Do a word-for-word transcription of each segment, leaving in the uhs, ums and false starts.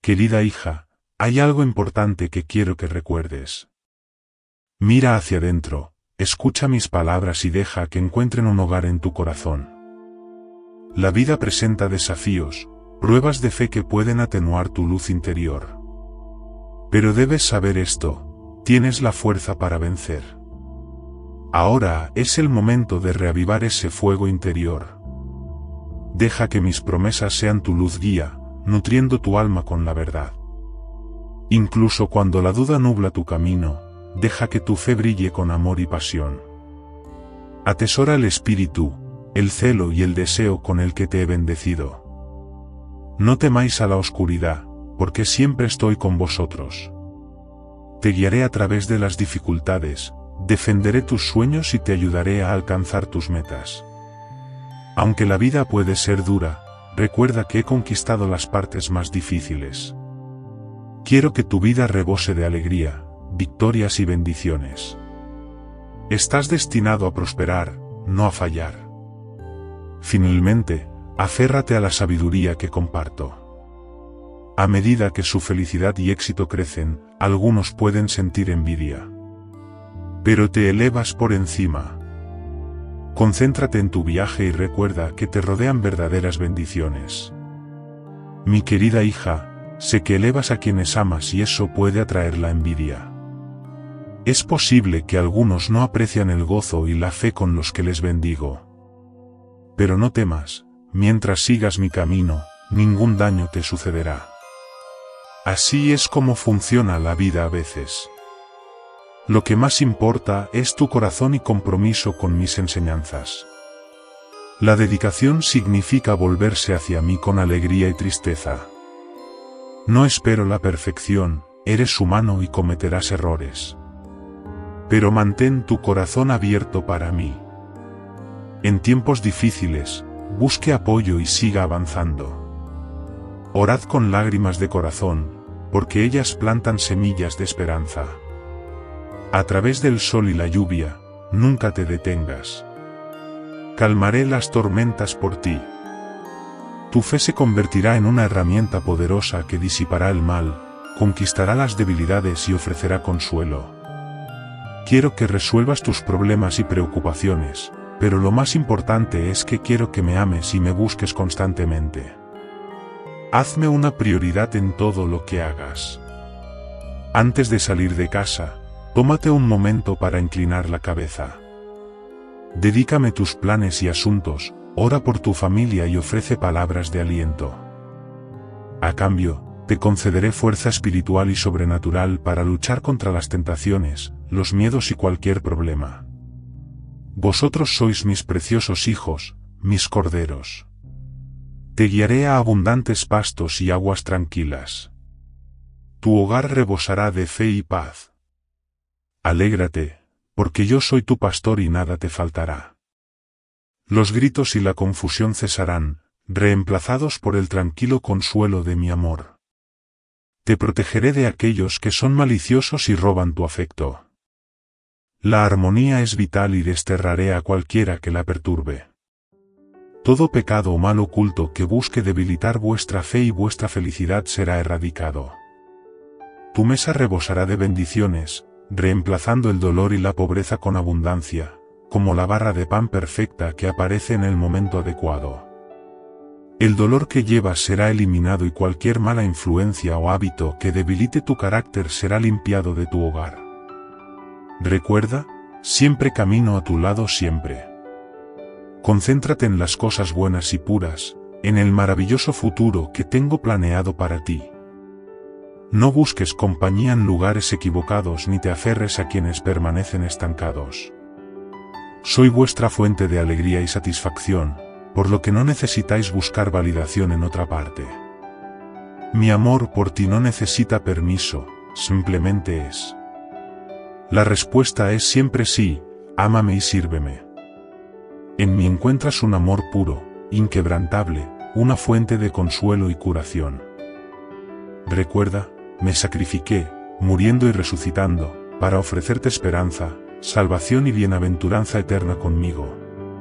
Querida hija, hay algo importante que quiero que recuerdes. Mira hacia adentro, escucha mis palabras y deja que encuentren un hogar en tu corazón. La vida presenta desafíos, pruebas de fe que pueden atenuar tu luz interior. Pero debes saber esto, tienes la fuerza para vencer. Ahora es el momento de reavivar ese fuego interior. Deja que mis promesas sean tu luz guía, nutriendo tu alma con la verdad. Incluso cuando la duda nubla tu camino, deja que tu fe brille con amor y pasión. Atesora el espíritu, el celo y el deseo con el que te he bendecido. No temáis a la oscuridad, porque siempre estoy con vosotros. Te guiaré a través de las dificultades, defenderé tus sueños y te ayudaré a alcanzar tus metas. Aunque la vida puede ser dura, recuerda que he conquistado las partes más difíciles. Quiero que tu vida rebose de alegría, victorias y bendiciones. Estás destinado a prosperar, no a fallar. Finalmente, aférrate a la sabiduría que comparto. A medida que su felicidad y éxito crecen, algunos pueden sentir envidia. Pero te elevas por encima. Concéntrate en tu viaje y recuerda que te rodean verdaderas bendiciones. Mi querida hija, sé que elevas a quienes amas y eso puede atraer la envidia. Es posible que algunos no aprecian el gozo y la fe con los que les bendigo. Pero no temas, mientras sigas mi camino, ningún daño te sucederá. Así es como funciona la vida a veces. Lo que más importa es tu corazón y compromiso con mis enseñanzas. La dedicación significa volverse hacia mí con alegría y tristeza. No espero la perfección, eres humano y cometerás errores. Pero mantén tu corazón abierto para mí. En tiempos difíciles, busque apoyo y siga avanzando. Orad con lágrimas de corazón, porque ellas plantan semillas de esperanza. A través del sol y la lluvia, nunca te detengas. Calmaré las tormentas por ti. Tu fe se convertirá en una herramienta poderosa que disipará el mal, conquistará las debilidades y ofrecerá consuelo. Quiero que resuelvas tus problemas y preocupaciones, pero lo más importante es que quiero que me ames y me busques constantemente. Hazme una prioridad en todo lo que hagas. Antes de salir de casa, tómate un momento para inclinar la cabeza. Dedícame tus planes y asuntos, ora por tu familia y ofrece palabras de aliento. A cambio, te concederé fuerza espiritual y sobrenatural para luchar contra las tentaciones, los miedos y cualquier problema. Vosotros sois mis preciosos hijos, mis corderos. Te guiaré a abundantes pastos y aguas tranquilas. Tu hogar rebosará de fe y paz. Alégrate, porque yo soy tu pastor y nada te faltará. Los gritos y la confusión cesarán, reemplazados por el tranquilo consuelo de mi amor. Te protegeré de aquellos que son maliciosos y roban tu afecto. La armonía es vital y desterraré a cualquiera que la perturbe. Todo pecado o mal oculto que busque debilitar vuestra fe y vuestra felicidad será erradicado. Tu mesa rebosará de bendiciones, reemplazando el dolor y la pobreza con abundancia, como la barra de pan perfecta que aparece en el momento adecuado. El dolor que llevas será eliminado y cualquier mala influencia o hábito que debilite tu carácter será limpiado de tu hogar. Recuerda, siempre camino a tu lado siempre. Concéntrate en las cosas buenas y puras, en el maravilloso futuro que tengo planeado para ti. No busques compañía en lugares equivocados ni te aferres a quienes permanecen estancados. Soy vuestra fuente de alegría y satisfacción, por lo que no necesitáis buscar validación en otra parte. Mi amor por ti no necesita permiso, simplemente es. La respuesta es siempre sí, ámame y sírveme. En mí encuentras un amor puro, inquebrantable, una fuente de consuelo y curación. Recuerda, me sacrifiqué, muriendo y resucitando, para ofrecerte esperanza, salvación y bienaventuranza eterna conmigo.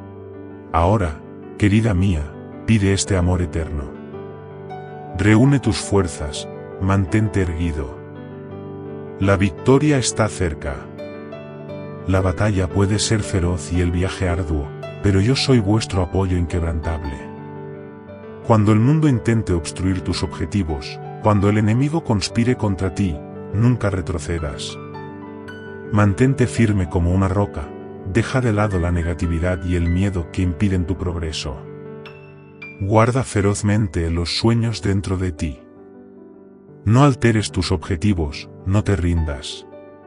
Ahora, querida mía, pide este amor eterno. Reúne tus fuerzas, mantente erguido. La victoria está cerca. La batalla puede ser feroz y el viaje arduo, pero yo soy vuestro apoyo inquebrantable. Cuando el mundo intente obstruir tus objetivos, cuando el enemigo conspire contra ti, nunca retrocedas. Mantente firme como una roca, deja de lado la negatividad y el miedo que impiden tu progreso. Guarda ferozmente los sueños dentro de ti. No alteres tus objetivos, no te rindas.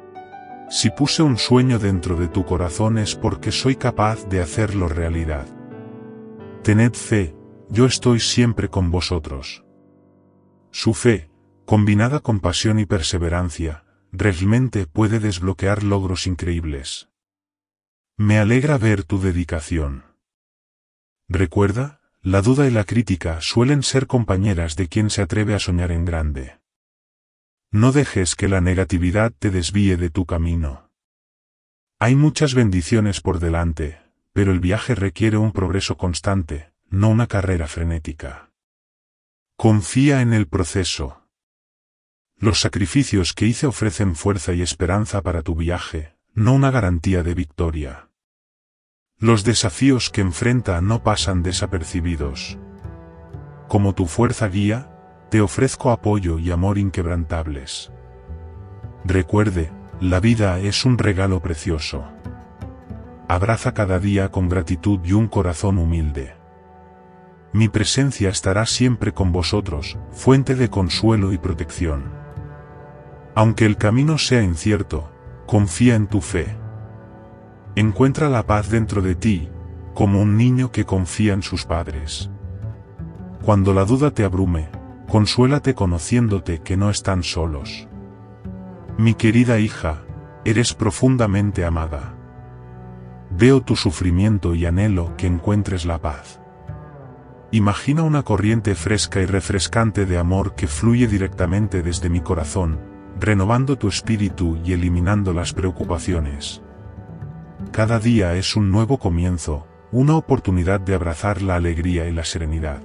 Si puse un sueño dentro de tu corazón es porque soy capaz de hacerlo realidad. Tened fe, yo estoy siempre con vosotros. Su fe, combinada con pasión y perseverancia, realmente puede desbloquear logros increíbles. Me alegra ver tu dedicación. Recuerda, la duda y la crítica suelen ser compañeras de quien se atreve a soñar en grande. No dejes que la negatividad te desvíe de tu camino. Hay muchas bendiciones por delante, pero el viaje requiere un progreso constante, no una carrera frenética. Confía en el proceso. Los sacrificios que hice ofrecen fuerza y esperanza para tu viaje, no una garantía de victoria. Los desafíos que enfrenta no pasan desapercibidos. Como tu fuerza guía, te ofrezco apoyo y amor inquebrantables. Recuerde, la vida es un regalo precioso. Abraza cada día con gratitud y un corazón humilde. Mi presencia estará siempre con vosotros, fuente de consuelo y protección. Aunque el camino sea incierto, confía en tu fe. Encuentra la paz dentro de ti, como un niño que confía en sus padres. Cuando la duda te abrume, consuélate conociéndote que no están solos. Mi querida hija, eres profundamente amada. Veo tu sufrimiento y anhelo que encuentres la paz. Imagina una corriente fresca y refrescante de amor que fluye directamente desde mi corazón, renovando tu espíritu y eliminando las preocupaciones. Cada día es un nuevo comienzo, una oportunidad de abrazar la alegría y la serenidad.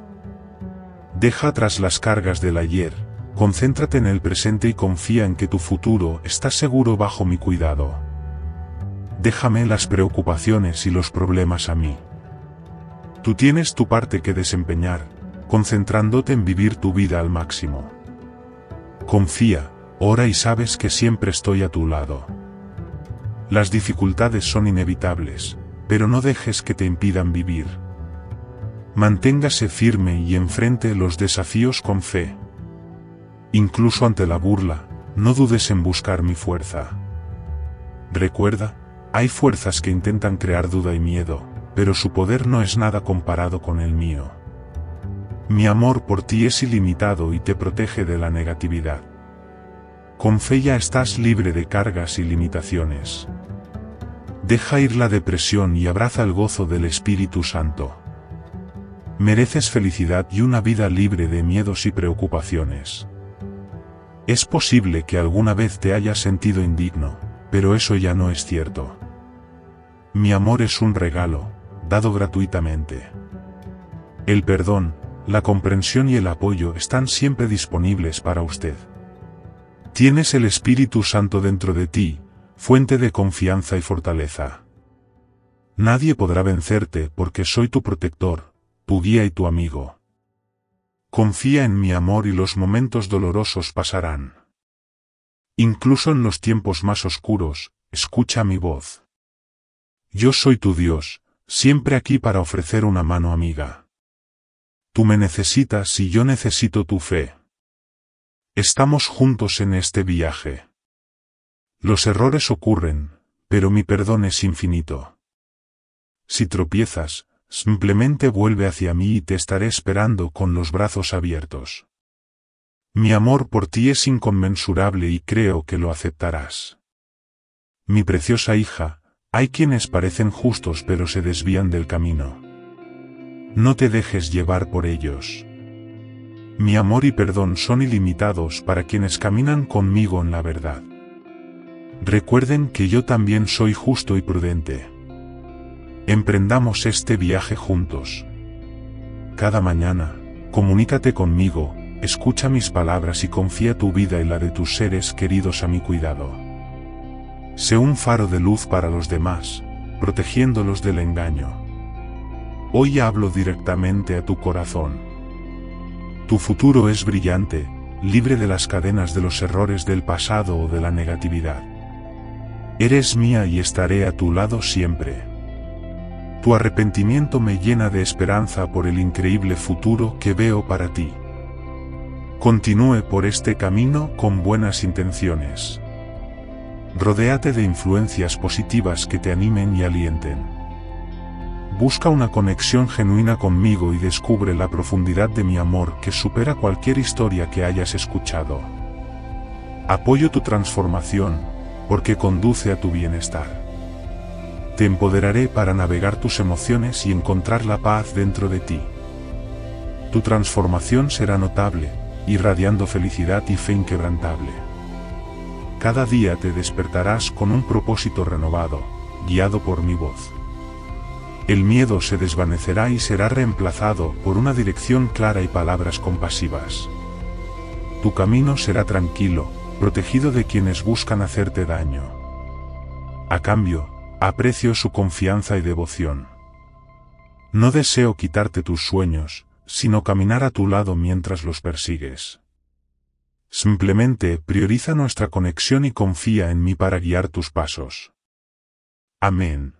Deja atrás las cargas del ayer, concéntrate en el presente y confía en que tu futuro está seguro bajo mi cuidado. Déjame las preocupaciones y los problemas a mí. Tú tienes tu parte que desempeñar, concentrándote en vivir tu vida al máximo. Confía, ora y sabes que siempre estoy a tu lado. Las dificultades son inevitables, pero no dejes que te impidan vivir. Manténgase firme y enfrente los desafíos con fe. Incluso ante la burla, no dudes en buscar mi fuerza. Recuerda, hay fuerzas que intentan crear duda y miedo, pero su poder no es nada comparado con el mío. Mi amor por ti es ilimitado y te protege de la negatividad. Con fe ya estás libre de cargas y limitaciones. Deja ir la depresión y abraza el gozo del Espíritu Santo. Mereces felicidad y una vida libre de miedos y preocupaciones. Es posible que alguna vez te hayas sentido indigno, pero eso ya no es cierto. Mi amor es un regalo, dado gratuitamente. El perdón, la comprensión y el apoyo están siempre disponibles para usted. Tienes el Espíritu Santo dentro de ti, fuente de confianza y fortaleza. Nadie podrá vencerte porque soy tu protector, tu guía y tu amigo. Confía en mi amor y los momentos dolorosos pasarán. Incluso en los tiempos más oscuros, escucha mi voz. Yo soy tu Dios, siempre aquí para ofrecer una mano amiga. Tú me necesitas y yo necesito tu fe. Estamos juntos en este viaje. Los errores ocurren, pero mi perdón es infinito. Si tropiezas, simplemente vuelve hacia mí y te estaré esperando con los brazos abiertos. Mi amor por ti es inconmensurable y creo que lo aceptarás. Mi preciosa hija, hay quienes parecen justos pero se desvían del camino. No te dejes llevar por ellos. Mi amor y perdón son ilimitados para quienes caminan conmigo en la verdad. Recuerden que yo también soy justo y prudente. Emprendamos este viaje juntos. Cada mañana, comunícate conmigo, escucha mis palabras y confía tu vida y la de tus seres queridos a mi cuidado. Sé un faro de luz para los demás, protegiéndolos del engaño. Hoy hablo directamente a tu corazón. Tu futuro es brillante, libre de las cadenas de los errores del pasado o de la negatividad. Eres mía y estaré a tu lado siempre. Tu arrepentimiento me llena de esperanza por el increíble futuro que veo para ti. Continúe por este camino con buenas intenciones. Rodéate de influencias positivas que te animen y alienten. Busca una conexión genuina conmigo y descubre la profundidad de mi amor que supera cualquier historia que hayas escuchado. Apoyo tu transformación, porque conduce a tu bienestar. Te empoderaré para navegar tus emociones y encontrar la paz dentro de ti. Tu transformación será notable, irradiando felicidad y fe inquebrantable. Cada día te despertarás con un propósito renovado, guiado por mi voz. El miedo se desvanecerá y será reemplazado por una dirección clara y palabras compasivas. Tu camino será tranquilo, protegido de quienes buscan hacerte daño. A cambio, aprecio su confianza y devoción. No deseo quitarte tus sueños, sino caminar a tu lado mientras los persigues. Simplemente prioriza nuestra conexión y confía en mí para guiar tus pasos. Amén.